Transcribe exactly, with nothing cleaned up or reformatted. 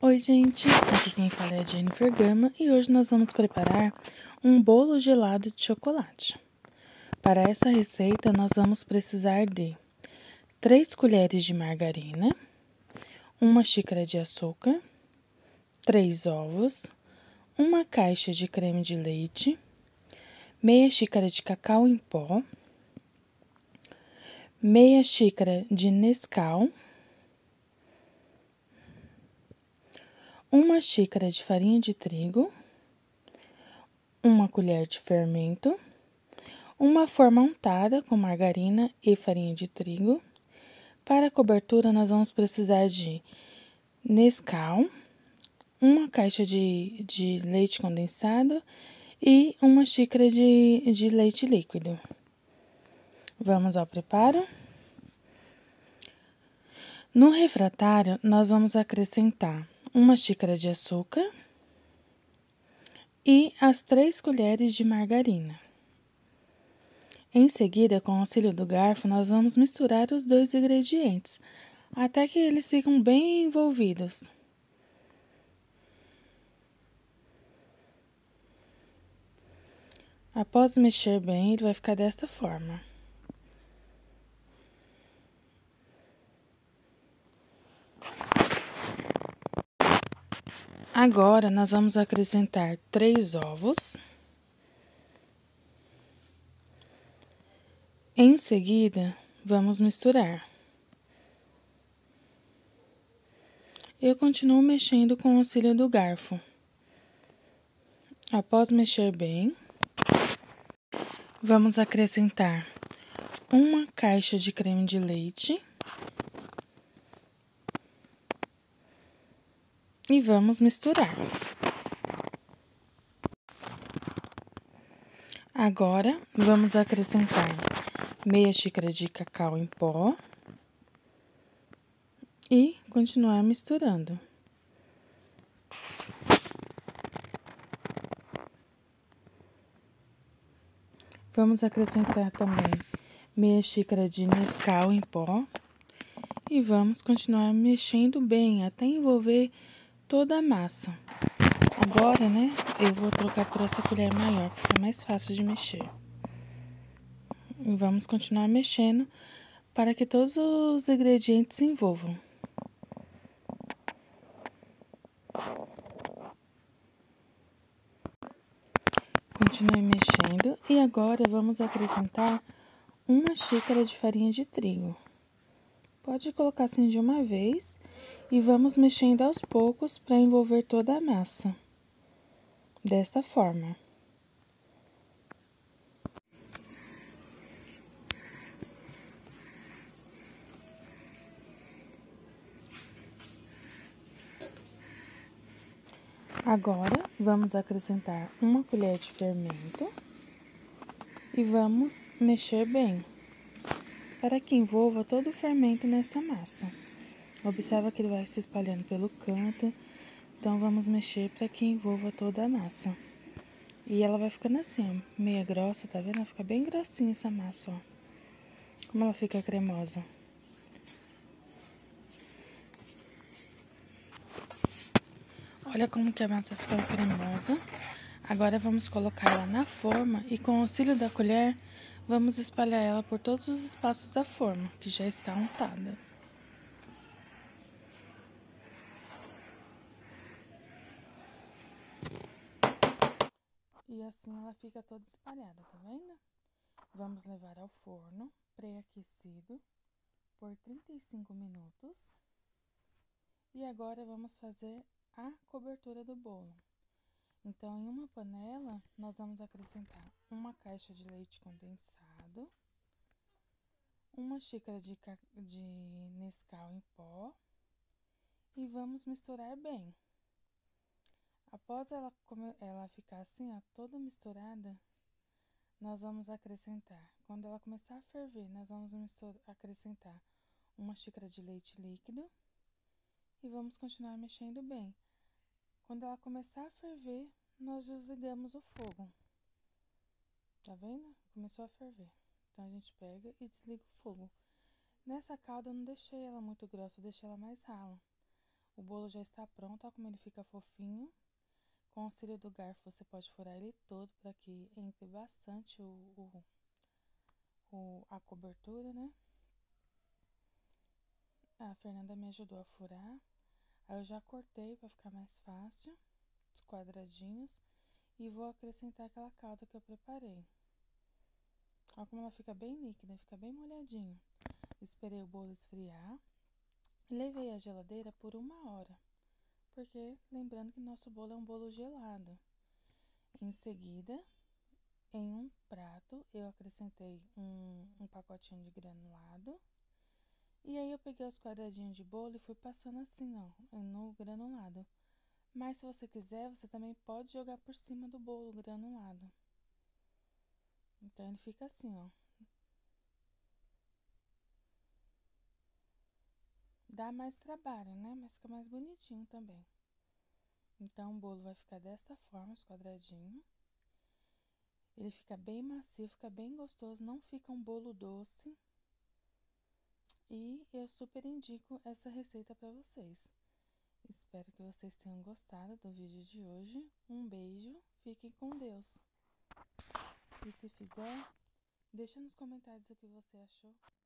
Oi, gente, aqui quem fala é a Jennifer Gama e hoje nós vamos preparar um bolo gelado de chocolate. Para essa receita, nós vamos precisar de três colheres de margarina, uma xícara de açúcar, três ovos, uma caixa de creme de leite, meia xícara de cacau em pó, meia xícara de Nescau, uma xícara de farinha de trigo, uma colher de fermento, uma forma untada com margarina e farinha de trigo. Para a cobertura, nós vamos precisar de Nescau, uma caixa de, de leite condensado e uma xícara de, de leite líquido. Vamos ao preparo? No refratário, nós vamos acrescentar uma xícara de açúcar e as três colheres de margarina. Em seguida, com o auxílio do garfo, nós vamos misturar os dois ingredientes, até que eles ficam bem envolvidos. Após mexer bem, ele vai ficar dessa forma. Agora, nós vamos acrescentar três ovos. Em seguida, vamos misturar. Eu continuo mexendo com o auxílio do garfo. Após mexer bem, vamos acrescentar uma caixa de creme de leite. E vamos misturar. Agora, vamos acrescentar meia xícara de cacau em pó e continuar misturando. Vamos acrescentar também meia xícara de Nescau em pó e vamos continuar mexendo bem até envolver toda a massa. Agora, né, eu vou trocar por essa colher maior, que fica mais fácil de mexer. E vamos continuar mexendo para que todos os ingredientes se envolvam. Continue mexendo e agora vamos acrescentar uma xícara de farinha de trigo. Pode colocar assim de uma vez e vamos mexendo aos poucos para envolver toda a massa. Desta forma. Agora, vamos acrescentar uma colher de fermento e vamos mexer bem, para que envolva todo o fermento nessa massa. Observa que ele vai se espalhando pelo canto, então vamos mexer para que envolva toda a massa. E ela vai ficando assim, ó, meia grossa, tá vendo? Ela fica bem grossinha essa massa, ó. Como ela fica cremosa. Olha como que a massa ficou cremosa. Agora, vamos colocar ela na forma e com o auxílio da colher, vamos espalhar ela por todos os espaços da forma, que já está untada. E assim ela fica toda espalhada, tá vendo? Vamos levar ao forno pré-aquecido por trinta e cinco minutos. E agora, vamos fazer a cobertura do bolo. Então, em uma panela, nós vamos acrescentar uma caixa de leite condensado, uma xícara de, de Nescau em pó e vamos misturar bem. Após ela, ela ficar assim, ó, toda misturada, nós vamos acrescentar, quando ela começar a ferver, nós vamos misturar, acrescentar uma xícara de leite líquido e vamos continuar mexendo bem. Quando ela começar a ferver, nós desligamos o fogo. Tá vendo? Começou a ferver. Então, a gente pega e desliga o fogo. Nessa calda, eu não deixei ela muito grossa, eu deixei ela mais rala. O bolo já está pronto, olha como ele fica fofinho. Com o auxílio do garfo, você pode furar ele todo para que entre bastante o, o, o, a cobertura, né? A Fernanda me ajudou a furar. Aí eu já cortei para ficar mais fácil, os quadradinhos. E vou acrescentar aquela calda que eu preparei. Olha como ela fica bem líquida, fica bem molhadinho. Esperei o bolo esfriar. Levei à geladeira por uma hora. Porque, lembrando que nosso bolo é um bolo gelado. Em seguida, em um prato, eu acrescentei um, um pacotinho de granulado. E aí, eu peguei os quadradinhos de bolo e fui passando assim, ó, no granulado. Mas, se você quiser, você também pode jogar por cima do bolo granulado. Então, ele fica assim, ó. Dá mais trabalho, né? Mas fica mais bonitinho também. Então, o bolo vai ficar dessa forma, os quadradinhos. Ele fica bem macio, fica bem gostoso, não fica um bolo doce. E eu super indico essa receita para vocês. Espero que vocês tenham gostado do vídeo de hoje. Um beijo, fiquem com Deus. E se fizer, deixa nos comentários o que você achou.